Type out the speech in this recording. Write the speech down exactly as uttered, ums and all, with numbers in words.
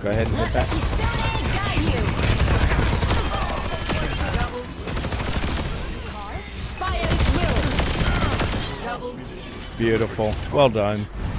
Go ahead and hit that. Beautiful. Well done.